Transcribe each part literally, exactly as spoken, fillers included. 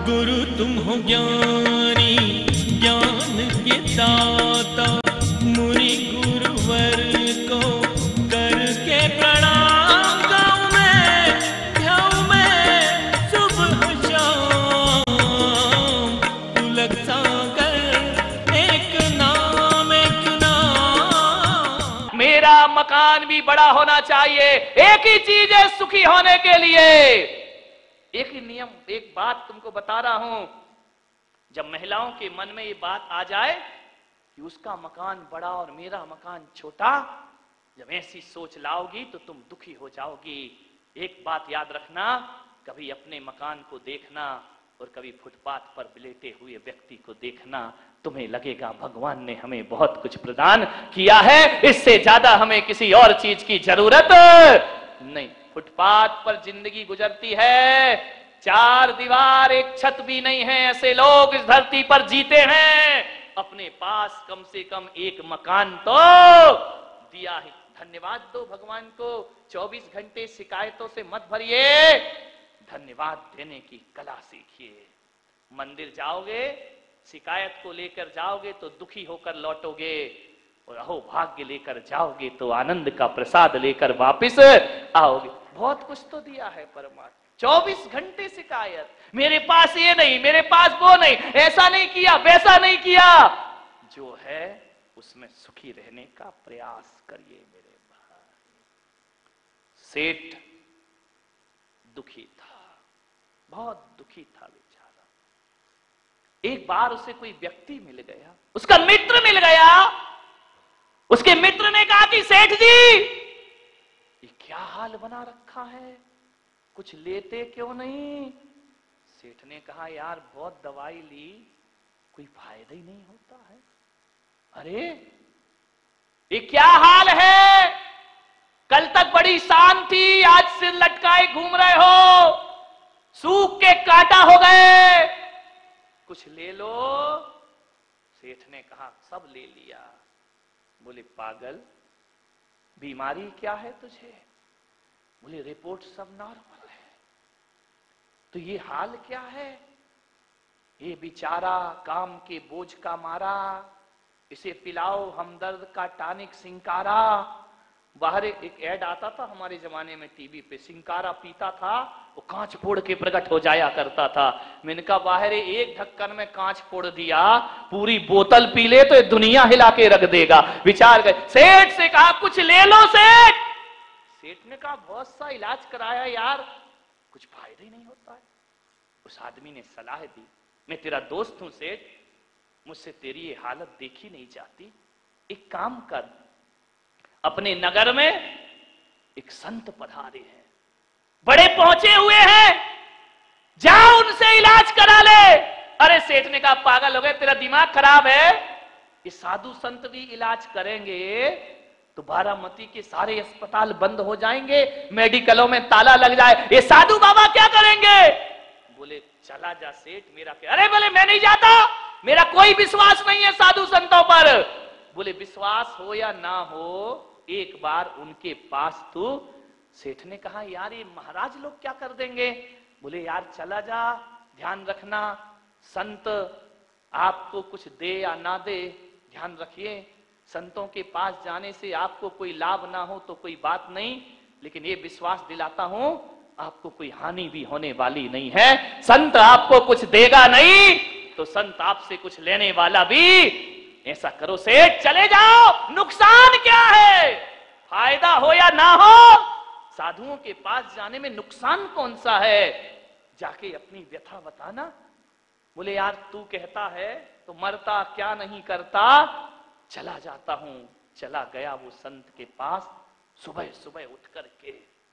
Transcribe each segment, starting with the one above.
गुरु तुम हो ज्ञानी ज्ञान के दाता, मुनि गुरुवर को करके प्रणाम गाऊं मैं, ध्याऊं मैं सुबह शाम। तुलक सागर एक नाम एक नाम। मेरा मकान भी बड़ा होना चाहिए। एक ही चीज है सुखी होने के लिए, एक ही नियम, एक बात तुमको बता रहा हूं। जब महिलाओं के मन में ये बात आ जाए कि उसका मकान बड़ा और मेरा मकान छोटा, जब ऐसी सोच लाओगी तो तुम दुखी हो जाओगी। एक बात याद रखना, कभी अपने मकान को देखना और कभी फुटपाथ पर लेटे हुए व्यक्ति को देखना, तुम्हें लगेगा भगवान ने हमें बहुत कुछ प्रदान किया है, इससे ज्यादा हमें किसी और चीज की जरूरत नहीं। फुटपाथ पर जिंदगी गुजरती है, चार दीवार एक छत भी नहीं है, ऐसे लोग इस धरती पर जीते हैं। अपने पास कम से कम एक मकान तो दिया है, धन्यवाद दो भगवान को। चौबीस घंटे शिकायतों से मत भरिए, धन्यवाद देने की कला सीखिए। मंदिर जाओगे, शिकायत को लेकर जाओगे तो दुखी होकर लौटोगे, और अहो भाग्य लेकर जाओगे तो आनंद का प्रसाद लेकर वापस आओगे। बहुत कुछ तो दिया है परमात्मा। चौबीस घंटे शिकायत, मेरे पास ये नहीं, मेरे पास वो नहीं, ऐसा नहीं किया, वैसा नहीं किया। जो है उसमें सुखी रहने का प्रयास करिए मेरे भाई। सेठ दुखी था, बहुत दुखी था बेचारा। एक बार उसे कोई व्यक्ति मिल गया, उसका मित्र मिल गया। उसके मित्र ने कहा कि सेठ जी, ये क्या हाल बना रखा है, कुछ लेते क्यों नहीं? सेठ ने कहा यार बहुत दवाई ली, कोई फायदा ही नहीं होता है। अरे ये क्या हाल है, कल तक बड़ी शान थी, आज सिर लटकाए घूम रहे हो, सूख के कांटा हो गए, कुछ ले लो। सेठ ने कहा सब ले लिया। बोले पागल, बीमारी क्या है तुझे? बोले रिपोर्ट सब नॉर्मल है। तो ये हाल क्या है? ये बेचारा काम के बोझ का मारा, इसे पिलाओ हमदर्द का टॉनिक सिंकारा। बाहर एक ऐड आता था हमारे जमाने में टीवी पे, सिंकारा पीता था, वो कांच फोड़ के प्रकट हो जाया करता था। मैंने कहा बाहर एक ढक्कन में कांच फोड़ दिया, पूरी बोतल पी ले तो ये दुनिया हिला के रख देगा। विचार गए। सेठ से कहा कुछ ले लो सेठ। सेठ ने कहा बहुत सा इलाज कराया यार, कुछ फायदा ही नहीं होता है। उस आदमी ने सलाह दी, मैं तेरा दोस्त हूं सेठ, मुझसे तेरी ये हालत देखी नहीं जाती, एक काम कर, अपने नगर में एक संत पधारे हैं, बड़े पहुंचे हुए हैं, जाओ उनसे इलाज करा ले। अरे सेठ ने कहा पागल हो गए, तेरा दिमाग खराब है, ये साधु संत भी इलाज करेंगे तो बारामती के सारे अस्पताल बंद हो जाएंगे, मेडिकलों में ताला लग जाए, ये साधु बाबा क्या करेंगे? बोले चला जा सेठ, मेरा क्या? अरे बोले मैं नहीं जाता, मेरा कोई विश्वास नहीं है साधु संतों पर। बोले विश्वास हो या ना हो, एक बार उनके पास तू। सेठ ने कहा यार ये महाराज लोग क्या कर देंगे? बोले यार चला जा, ध्यान रखना, संत आपको कुछ दे या ना दे, ध्यान रखिए, संतों के पास जाने से आपको कोई लाभ ना हो तो कोई बात नहीं, लेकिन ये विश्वास दिलाता हूं आपको कोई हानि भी होने वाली नहीं है। संत आपको कुछ देगा नहीं तो संत आपसे कुछ लेने वाला भी। ऐसा करो सेठ, चले जाओ, नुकसान क्या है? फायदा हो या ना हो, साधुओं के पास जाने में नुकसान कौन सा है? जाके अपनी व्यथा बताना। बोले यार तू कहता है तो मरता क्या नहीं करता, चला जाता हूं। चला गया वो संत के पास, सुबह सुबह उठ करके।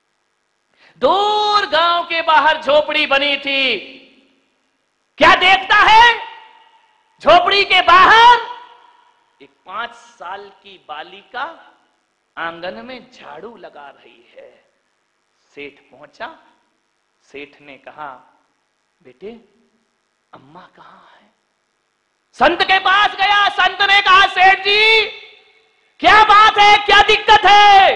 दूर गांव के बाहर झोपड़ी बनी थी, क्या देखता है? झोपड़ी के बाहर एक पांच साल की बालिका आंगन में झाड़ू लगा रही है। सेठ पहुंचा, सेठ ने कहा बेटे अम्मा कहां है? संत के पास गया, संत ने कहा सेठ जी क्या बात है, क्या दिक्कत है?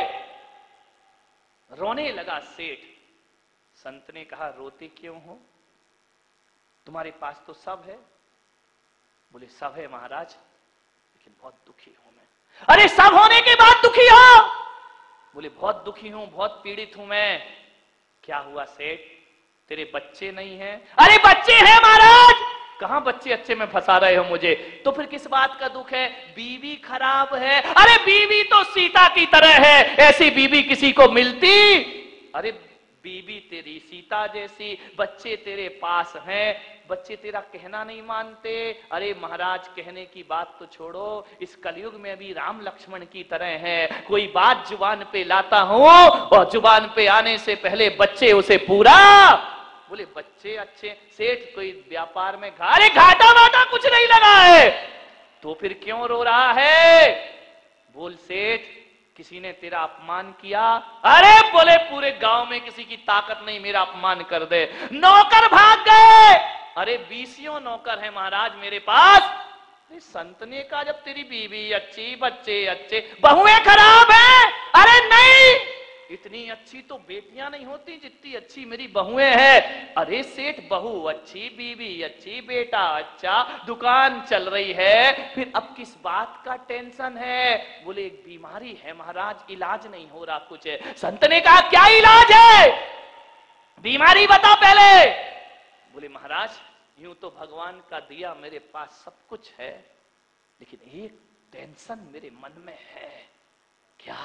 रोने लगा सेठ। संत ने कहा रोते क्यों हो? तुम्हारे पास तो सब है। बोले सब है महाराज, लेकिन बहुत दुखी हूं मैं। अरे सब होने के बाद दुखी हो? बोले बहुत दुखी हूं, बहुत पीड़ित हूं मैं। क्या हुआ सेठ, तेरे बच्चे नहीं हैं? अरे बच्चे हैं महाराज। कहां बच्चे अच्छे में फंसा रहे हो मुझे? तो फिर किस बात का दुख है? बीवी खराब है। अरे बीवी तो सीता की तरह है, ऐसी बीवी किसी को मिलती? अरे बीवी तेरी सीता जैसी, बच्चे तेरे पास हैं, बच्चे तेरा कहना नहीं मानते। अरे महाराज कहने की बात तो छोड़ो, इस कलयुग में भी राम लक्ष्मण की तरह है। कोई बात जुबान पे लाता हूं और जुबान पे आने से पहले बच्चे उसे पूरा। बोले बच्चे अच्छे? सेठ कोई व्यापार में घा अरे घाटा वाटा कुछ नहीं लगा है, तो फिर क्यों रो रहा है? बोल सेठ, किसी ने तेरा अपमान किया? अरे बोले पूरे गांव में किसी की ताकत नहीं मेरा अपमान कर दे। नौकर भाग गए। अरे बीसियों नौकर है महाराज मेरे पास। अरे संत ने कहा जब तेरी बीवी अच्छी, बच्चे अच्छे, बहुएं खराब है? अरे नहीं, इतनी अच्छी तो बेटियां नहीं होती जितनी अच्छी मेरी बहुएं हैं। अरे सेठ बहू अच्छी, बीवी अच्छी, बेटा अच्छा, दुकान चल रही है, फिर अब किस बात का टेंशन है? बोले एक बीमारी है महाराज, इलाज नहीं हो रहा कुछ है। संत ने कहा क्या इलाज है? बीमारी बता पहले। बोले महाराज यूं तो भगवान का दिया मेरे पास सब कुछ है, लेकिन एक टेंशन मेरे मन में है। क्या?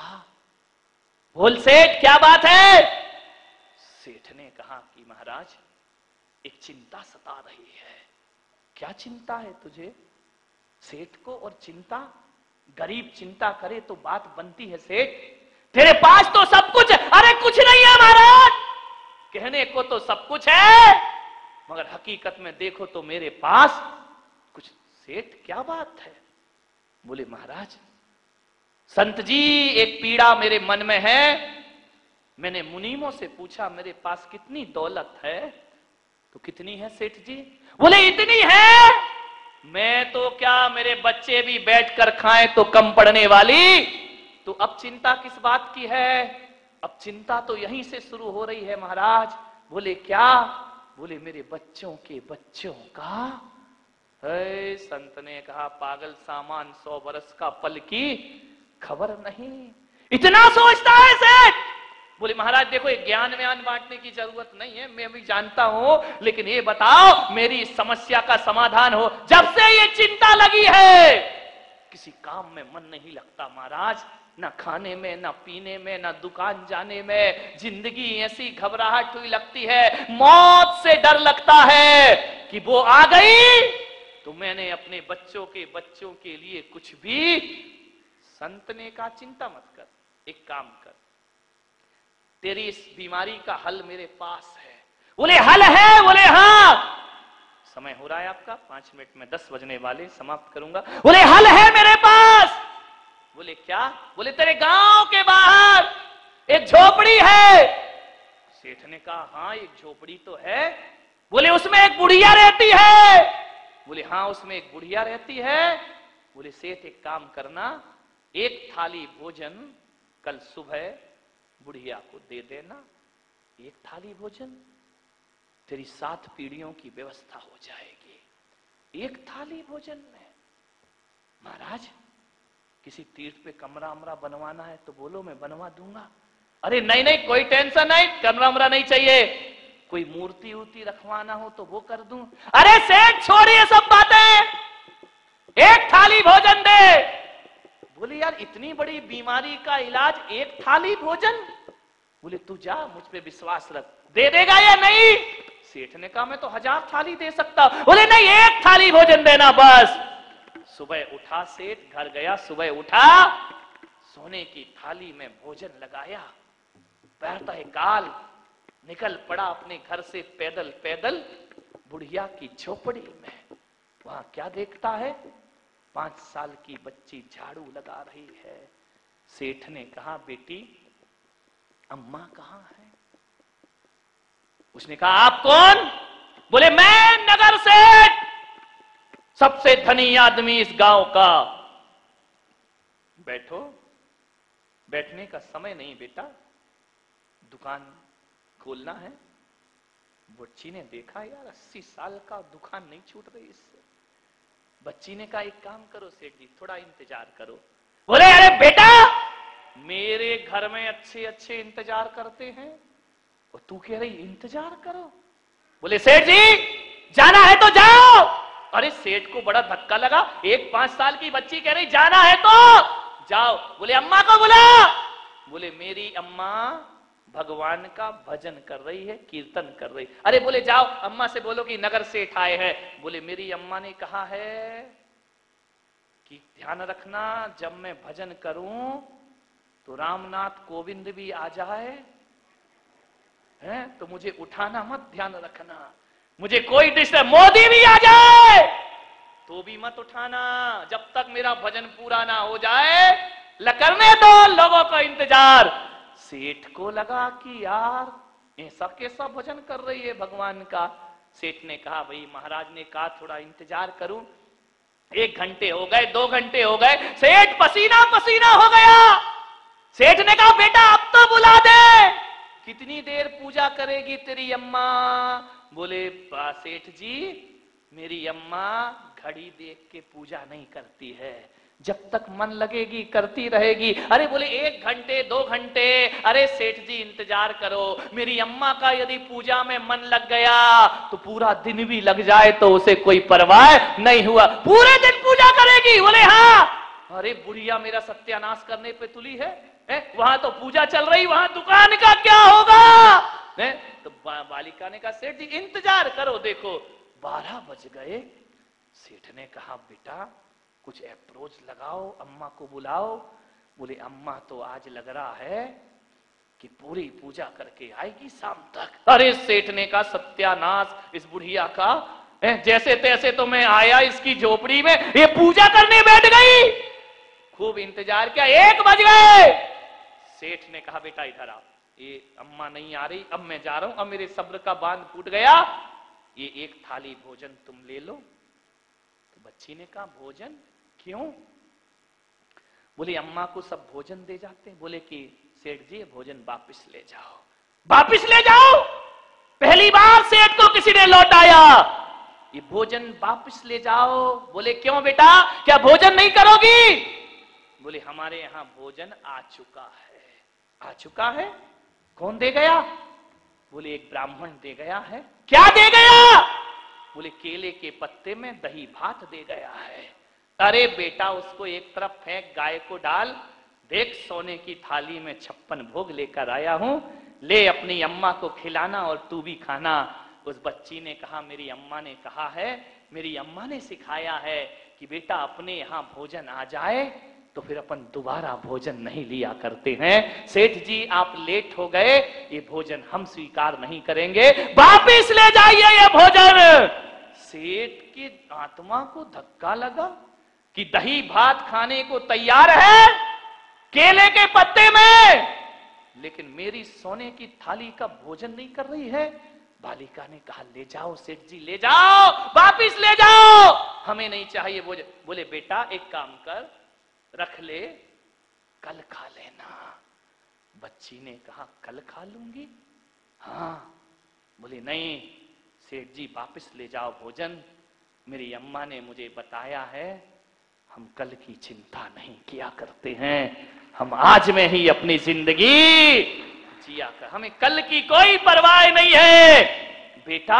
बोल सेठ क्या बात है? सेठ ने कहा कि महाराज एक चिंता सता रही है। क्या चिंता है तुझे? सेठ को और चिंता, गरीब चिंता करे तो बात बनती है सेठ। तेरे पास तो सब कुछ है। अरे कुछ नहीं है महाराज, कहने को तो सब कुछ है, मगर हकीकत में देखो तो मेरे पास कुछ। सेठ क्या बात है? बोले महाराज संत जी एक पीड़ा मेरे मन में है। मैंने मुनीमों से पूछा मेरे पास कितनी दौलत है? तो कितनी है सेठ जी? बोले इतनी है, मैं तो क्या मेरे बच्चे भी बैठकर खाएं तो कम पड़ने वाली। तो अब चिंता किस बात की है? अब चिंता तो यहीं से शुरू हो रही है महाराज। बोले क्या? बोले मेरे बच्चों के बच्चों का। है संत ने कहा पागल सामान, सौ बरस का पल की खबर नहीं। इतना सोचता है सेठ? बोले महाराज देखो ये ज्ञान व्यान बांटने की जरूरत नहीं है, मैं भी जानता हूं, लेकिन ये बताओ मेरी समस्या का समाधान हो। जब से ये चिंता लगी है किसी काम में मन नहीं लगता महाराज, ना खाने में, ना पीने में, ना दुकान जाने में। जिंदगी ऐसी घबराहट हुई लगती है, मौत से डर लगता है कि वो आ गई तो मैंने अपने बच्चों के बच्चों के लिए कुछ भी। संत ने कहा चिंता मत कर, एक काम कर, तेरी इस बीमारी का हल मेरे पास है। बोले हल है? बोले हाँ। समय हो रहा है आपका, पांच मिनट में दस बजने वाले, समाप्त करूंगा। बोले हल है मेरे पास। बोले क्या? बोले तेरे गांव के बाहर एक झोपड़ी है। सेठ ने कहा हाँ एक झोपड़ी तो है। बोले उसमें एक बुढ़िया रहती है। बोले हाँ उसमें एक बुढ़िया रहती है। बोले सेठ एक काम करना, एक थाली भोजन कल सुबह बुढ़िया को दे देना। एक थाली भोजन, तेरी सात पीढ़ियों की व्यवस्था हो जाएगी एक थाली भोजन में। महाराज किसी तीर्थ पे कमरा अमरा बनवाना है तो बोलो मैं बनवा दूंगा। अरे नहीं नहीं कोई टेंशन नहीं, कमरा अमरा नहीं चाहिए। कोई मूर्ति वूर्ति रखवाना हो तो वो कर दूं। अरे सेठ छोड़िए सब बातें, एक थाली भोजन दे। बोले यार इतनी बड़ी बीमारी का इलाज एक थाली भोजन? बोले तू जा, मुझ पे विश्वास रख, दे देगा या नहीं? सेठ ने कहा मैं तो हजार थाली दे सकता। बोले नहीं एक थाली भोजन देना बस। सुबह उठा सेठ, घर गया, सुबह उठा, सोने की थाली में भोजन लगाया, प्रातः काल निकल पड़ा अपने घर से पैदल पैदल बुढ़िया की झोपड़ी में। वहां क्या देखता है? पांच साल की बच्ची झाड़ू लगा रही है। सेठ ने कहा बेटी अम्मा कहां है? उसने कहा आप कौन? बोले मैं नगर सेठ, सबसे धनी आदमी इस गांव का। बैठो। बैठने का समय नहीं बेटा, दुकान खोलना है। बच्ची ने देखा यार अस्सी साल का दुकान नहीं छूट रही इससे। बच्ची ने कहा एक काम करो सेठ जी, थोड़ा इंतजार करो। बोले अरे बेटा, मेरे घर में अच्छे अच्छे इंतजार करते हैं और तू कह रही इंतजार करो। बोले सेठ जी जाना है तो जाओ। अरे सेठ को बड़ा धक्का लगा, एक पांच साल की बच्ची कह रही जाना है तो जाओ। बोले अम्मा को बुला। बोले मेरी अम्मा भगवान का भजन कर रही है, कीर्तन कर रही। अरे बोले जाओ अम्मा से बोलो कि नगर सेठ आए हैं। बोले मेरी अम्मा ने कहा है कि ध्यान रखना जब मैं भजन करूं तो रामनाथ कोविंद भी आ जाए है तो मुझे उठाना मत, ध्यान रखना। मुझे कोई डिस्टर्ब, मोदी भी आ जाए तो भी मत उठाना जब तक मेरा भजन पूरा ना हो जाए। करने दो लोगों का इंतजार। सेठ को लगा कि यार ऐसा कैसा भजन कर रही है भगवान का। सेठ ने कहा भाई महाराज ने कहा थोड़ा इंतजार करूं। एक घंटे हो गए, दो घंटे हो गए, सेठ पसीना पसीना हो गया। सेठ ने कहा बेटा अब तो बुला दे, कितनी देर पूजा करेगी तेरी अम्मा। बोले सेठ जी मेरी अम्मा घड़ी देख के पूजा नहीं करती है, जब तक मन लगेगी करती रहेगी। अरे बोले एक घंटे दो घंटे, अरे सेठ जी इंतजार करो, मेरी अम्मा का यदि पूजा में मन लग गया तो पूरा दिन भी लग जाए तो उसे कोई परवाह नहीं हुआ, पूरे दिन पूजा करेगी। बोले हाँ। अरे बुढ़िया मेरा सत्यानाश करने पे तुली है, है? वहां तो पूजा चल रही, वहां दुकान का क्या होगा है? तो बा, बालिका ने कहा सेठ जी इंतजार करो, देखो बारह बज गए। सेठ ने कहा बेटा कुछ अप्रोच लगाओ, अम्मा को बुलाओ। बोले अम्मा तो आज लग रहा है कि पूरी पूजा करके आएगी शाम तक। अरे सेठ ने कहा सत्यानाश इस बुढ़िया का, जैसे तैसे तो मैं आया इसकी झोपड़ी में, ये पूजा करने बैठ गई। खूब इंतजार किया, एक बज गए। सेठ ने कहा बेटा इधर आओ, ये अम्मा नहीं आ रही, अब मैं जा रहा हूं, अब मेरे सब्र का बांध फूट गया, ये एक थाली भोजन तुम ले लो। तो बच्ची ने कहा भोजन क्यों? बोले अम्मा को सब भोजन दे जाते हैं। बोले कि सेठ जी भोजन वापस ले जाओ। वापस ले जाओ? पहली बार सेठ को किसी ने लौटाया, ये भोजन वापस ले जाओ। बोले क्यों बेटा, क्या भोजन नहीं करोगी? बोले हमारे यहां भोजन आ चुका है। आ चुका है? कौन दे गया? बोले एक ब्राह्मण दे गया है। क्या दे गया? बोले केले के पत्ते में दही भात दे गया है। अरे बेटा उसको एक तरफ फेंक, गाय को डाल, देख सोने की थाली में छप्पन भोग लेकर आया हूं, ले अपनी अम्मा को खिलाना और तू भी खाना। उस बच्ची ने कहा मेरी अम्मा ने कहा है, मेरी अम्मा ने सिखाया है कि बेटा अपने यहां भोजन आ जाए तो फिर अपन दोबारा भोजन नहीं लिया करते हैं। सेठ जी आप लेट हो गए, ये भोजन हम स्वीकार नहीं करेंगे, वापिस ले जाइए ये भोजन। सेठ की आत्मा को धक्का लगा कि दही भात खाने को तैयार है केले के पत्ते में, लेकिन मेरी सोने की थाली का भोजन नहीं कर रही है। बालिका ने कहा ले जाओ सेठ जी, ले जाओ, वापिस ले जाओ, हमें नहीं चाहिए भोजन। बोले बेटा एक काम कर, रख ले, कल खा लेना। बच्ची ने कहा कल खा लूंगी? हाँ। बोले नहीं सेठ जी वापस ले जाओ भोजन, मेरी अम्मा ने मुझे बताया है हम कल की चिंता नहीं किया करते हैं, हम आज में ही अपनी जिंदगी जिया कर, हमें कल की कोई परवाह नहीं है। बेटा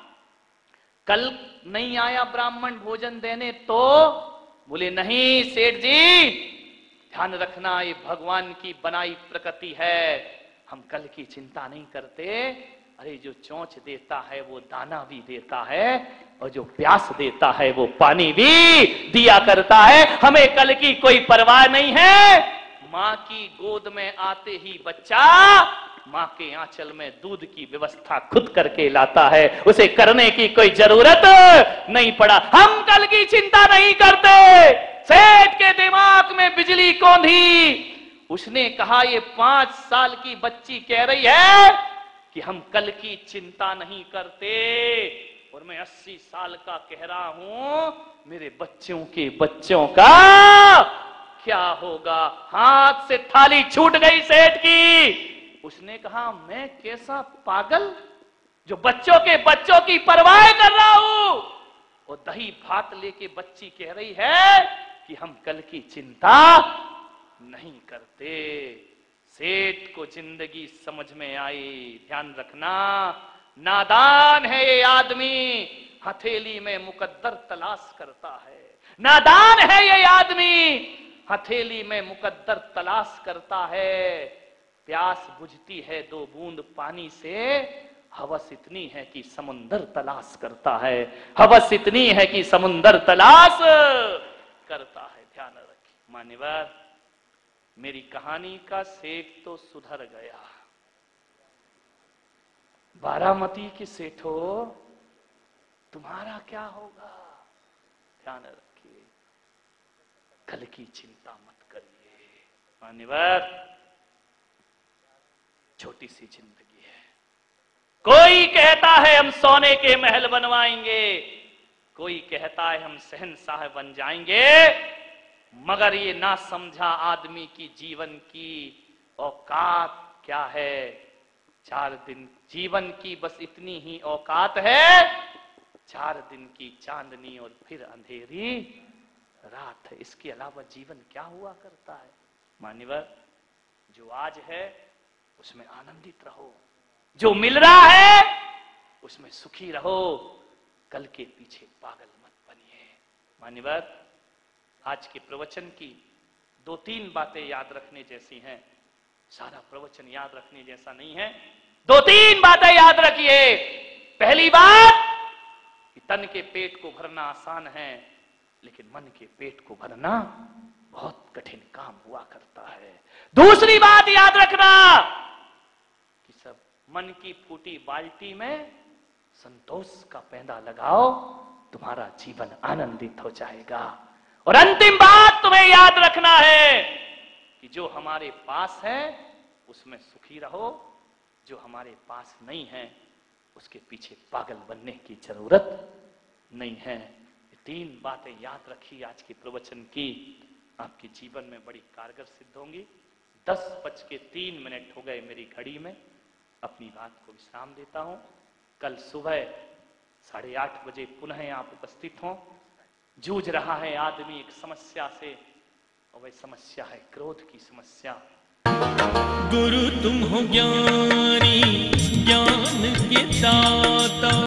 कल नहीं आया ब्राह्मण भोजन देने तो? बोले नहीं सेठ जी ध्यान रखना ये भगवान की बनाई प्रकृति है, हम कल की चिंता नहीं करते। अरे जो चोंच देता है वो दाना भी देता है और जो प्यास देता है वो पानी भी दिया करता है, हमें कल की कोई परवाह नहीं है। माँ की गोद में आते ही बच्चा माँ के आंचल में दूध की व्यवस्था खुद करके लाता है, उसे करने की कोई जरूरत नहीं पड़ा, हम कल की चिंता नहीं करते। सेठ के दिमाग में बिजली कौंधी, उसने कहा ये पांच साल की बच्ची कह रही है कि हम कल की चिंता नहीं करते और मैं अस्सी साल का कह रहा हूं, मेरे बच्चों के बच्चों का क्या होगा। हाथ से थाली छूट गई सेठ की। उसने कहा मैं कैसा पागल, जो बच्चों के बच्चों की परवाह कर रहा हूं, वो दही भात लेके बच्ची कह रही है कि हम कल की चिंता नहीं करते। सेठ को जिंदगी समझ में आई। ध्यान रखना, नादान है ये आदमी, हथेली में मुकद्दर तलाश करता है। नादान है ये आदमी, हथेली में मुकद्दर तलाश करता है। प्यास बुझती है दो बूंद पानी से, हवस इतनी है कि समुंदर तलाश करता है। हवस इतनी है कि समुंदर तलाश करता है। ध्यान रखिए मान्यवर, मेरी कहानी का सेठ तो सुधर गया। बारामती के सेठो, तुम्हारा क्या होगा? ध्यान रखिए, कल की चिंता मत करिए। मान्यवर, छोटी सी जिंदगी है। कोई कहता है हम सोने के महल बनवाएंगे, कोई कहता है हम शहंशाह बन जाएंगे, मगर ये ना समझा आदमी की जीवन की औकात क्या है। चार दिन जीवन की बस इतनी ही औकात है, चार दिन की चांदनी और फिर अंधेरी रात है। इसके अलावा जीवन क्या हुआ करता है? मान्यवर, जो आज है उसमें आनंदित रहो, जो मिल रहा है उसमें सुखी रहो, कल के पीछे पागल मत बनिए। मान्यवर, आज के प्रवचन की दो तीन बातें याद रखने जैसी हैं। सारा प्रवचन याद रखने जैसा नहीं है, दो तीन बातें याद रखिए। पहली बात कि तन के पेट को भरना आसान है, लेकिन मन के पेट को भरना बहुत कठिन काम हुआ करता है। दूसरी बात याद रखना कि सब मन की फूटी बाल्टी में संतोष का पैंदा लगाओ, तुम्हारा जीवन आनंदित हो जाएगा। और अंतिम बात तुम्हें याद रखना है कि जो हमारे पास है उसमें सुखी रहो, जो हमारे पास नहीं है उसके पीछे पागल बनने की जरूरत नहीं है। ये तीन बातें याद रखी आज के प्रवचन की, आपके जीवन में बड़ी कारगर सिद्ध होंगी। दस बज के तीन मिनट हो गए मेरी घड़ी में, अपनी बात को विश्राम देता हूं। कल सुबह साढ़े आठ बजे पुनः आप उपस्थित हों। जूझ रहा है आदमी एक समस्या से, और वह समस्या है क्रोध की समस्या। गुरु तुम हो ज्ञानी, ज्ञान के दाता।